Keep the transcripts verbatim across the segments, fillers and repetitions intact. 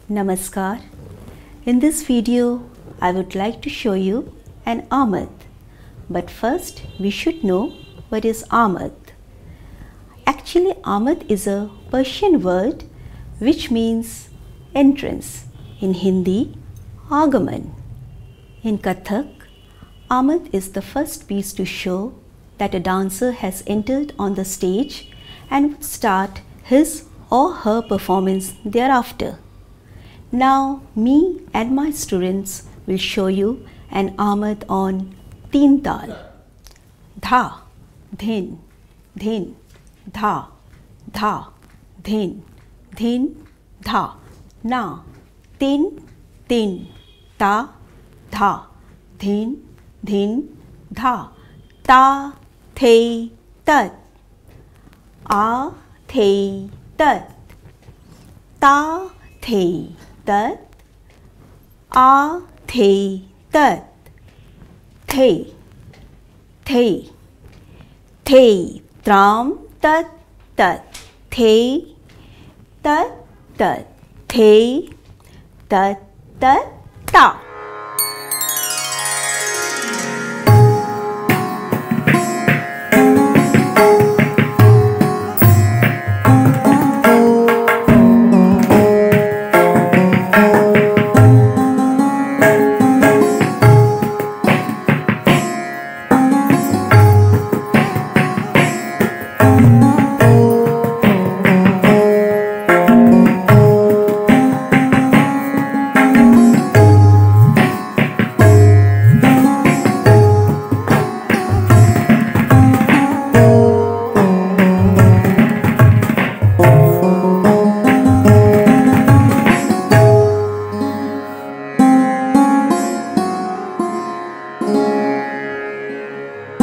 Namaskar. In this video, I would like to show you an Aamad. But first, we should know what is Aamad. Actually, Aamad is a Persian word which means entrance. In Hindi, Agaman. In Kathak, Aamad is the first piece to show that a dancer has entered on the stage and would start his or her performance thereafter. Now, me and my students will show you an Aamad on Teentaal. Dha, dhin, dhin, dha, dha, dhin, dhin, dha. Na, tin, tin, ta, dha, dhin, dhin, dha. Ta, the, tat. A, the, tat. Ta, the, tat. A, the, tat. The, the, the, tram, tat, tat. The, tat, tat. The, tat, tat, ta.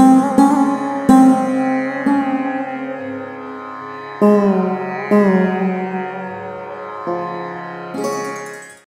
Oh, oh.